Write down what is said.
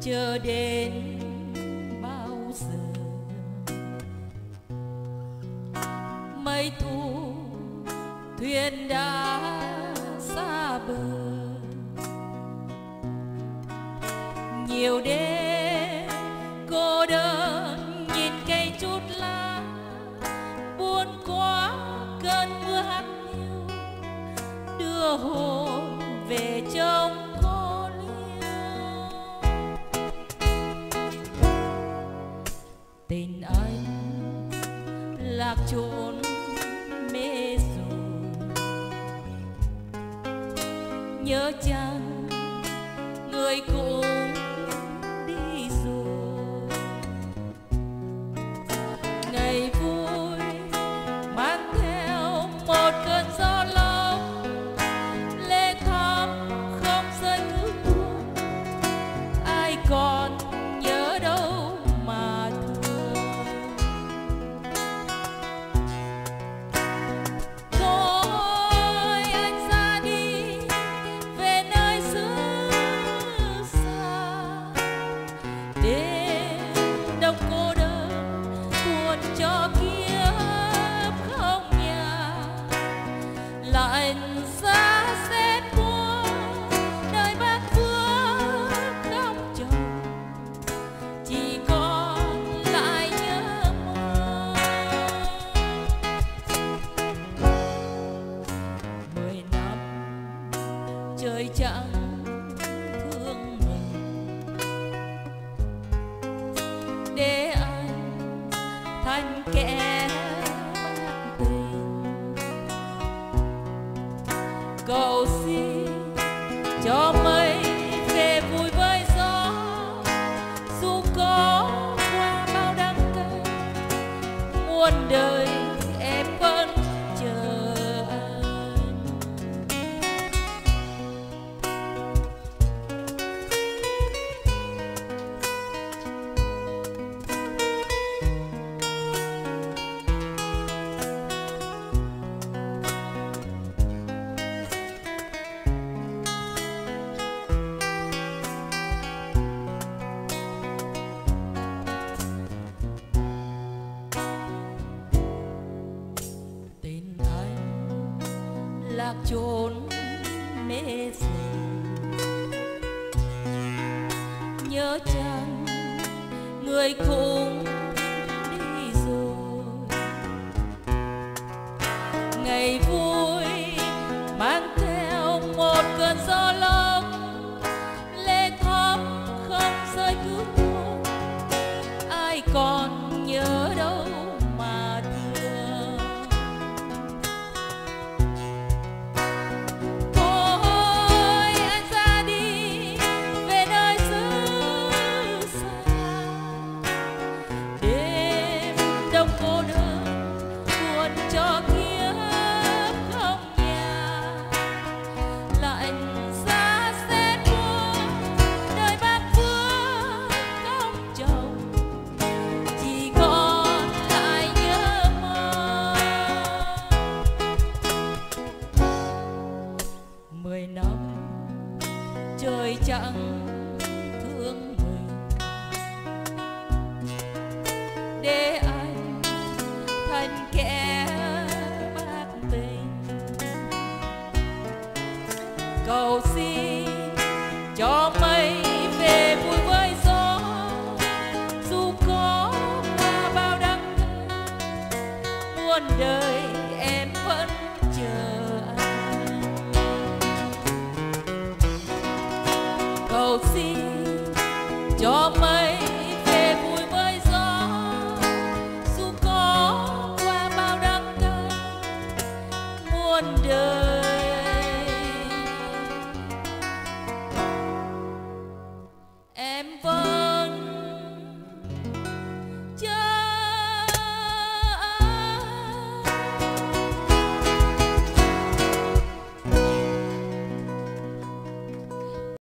chờ đến bao giờ mây thu thuyền đã xa bờ. Nhiều đêm cô đơn nhìn cây chút lá buồn quá cơn mưa hắt hiu đưa hồn về trong cô liêu. Tình anh lạc trốn mê rồi, nhớ chăng người cũng đi rồi. Ngày vui mang theo một cơn gió lốc, lệ thắm không rơi cứ buồn, ai còn nhớ đâu mà thương. Thôi anh ra đi về nơi xứ xa, đêm đông cô đơn buồn cho kiếp không nhà. Lạnh giá rét buốt đời bác vương không chồng, chỉ còn lại nhớ mong. 10 năm trời chẳng thương mình, để anh thành kẻ bạc tình. Cầu xin cho mây về vui với gió, dù có qua bao đắng cay, muôn đời em vẫn chờ anh. Tình anh lạc trốn mê rồi, nhớ chăng người cũng đi rồi. Ngày vui mang theo một cơn gió lốc, lệ thắm không rơi cứ buồn, ai còn nhớ đâu mà thương. Thôi anh ra đi về nơi xứ xa, đêm đông cô đơn buồn cho kiếp không nhà. Lạnh giá rét buốt đời bác vương không chồng, chỉ còn lại nhớ mong. 10 năm trời chẳng thương mình, để anh thành kẻ bạc tình. Cầu xin cho mây về vui với gió, dù có qua bao đắng cay, muôn đời em vẫn chờ anh. Cầu xin cho mây